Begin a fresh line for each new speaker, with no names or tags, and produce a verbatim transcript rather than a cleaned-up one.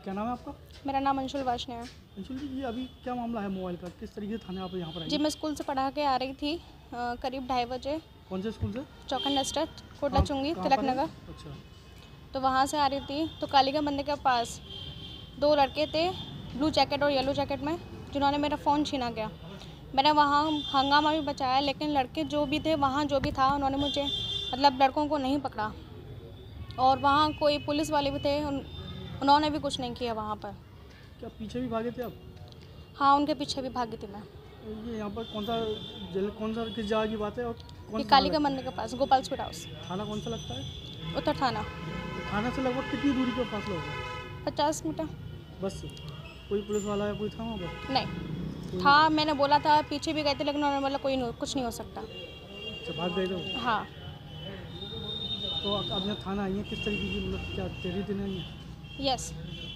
क्या नाम है आपका?
मेरा नाम अंशुल वाशने है।
अंशुल जी, ये अभी क्या मामला है मोबाइल का? किस तरीके से थाने आप यहाँ पर आई?
जी मैं स्कूल से पढ़ा के आ रही थी अ, करीब ढाई बजे।
कौन से स्कूल से?
चौखन नस्टर कोटला
कहाँ
चुंगी
कहाँ
तिलक
पर है?
नगर।
अच्छा।
तो वहाँ से आ रही थी तो कालीका मंदिर के पास दो लड़के थे ब्लू जैकेट और येलो जैकेट में, जिन्होंने मेरा फ़ोन छीना गया। मैंने वहाँ हंगामा भी बचाया, लेकिन लड़के जो भी थे वहाँ जो भी था उन्होंने मुझे मतलब लड़कों को नहीं पकड़ा। और वहाँ कोई पुलिस वाले भी थे, उन, उन्होंने भी कुछ नहीं किया वहाँ पर।
क्या पीछे भी भागे थे आप?
हाँ, उनके पीछे भी भागी थी मैं।
ये यहाँ पर कौन सा जेल, कौन सा किस जगह की बात है और कौन
ये
सा थाना
कालीका
लगता
मंदिर के पास गोपाल स्वीट हाउस,
है? थाना कौन सा लगता है?
उत्तर थाना।
थाना से लगभग कितनी दूरी पर फासला होगा?
पचास मीटर।
बस से? कोई पुलिस वाला या कोई था वहाँ पर?
नहीं था, मैंने बोला था, पीछे भी गए थे, लेकिन उन्होंने बोला कोई नहीं, कुछ नहीं हो सकता।
अच्छा, भाग गए थे वो?
हाँ।
तो अब यहाँ थाना आई है, किस तरीके की मतलब क्या तेरी दिन आई है?
यस।